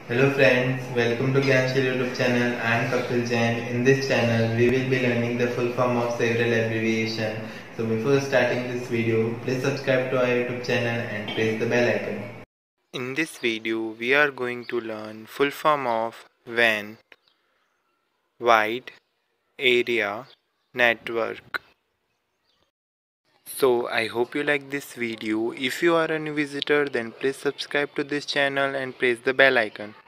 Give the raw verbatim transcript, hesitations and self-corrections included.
Hello friends, welcome to Gyanshil YouTube channel. I am Kapil Jain. In this channel, we will be learning the full form of several abbreviation. So before starting this video, please subscribe to our YouTube channel and press the bell icon. In this video, we are going to learn full form of W A N, Wide Area Network. So I hope you like this video. If you are a new visitor, then please subscribe to this channel and press the bell icon.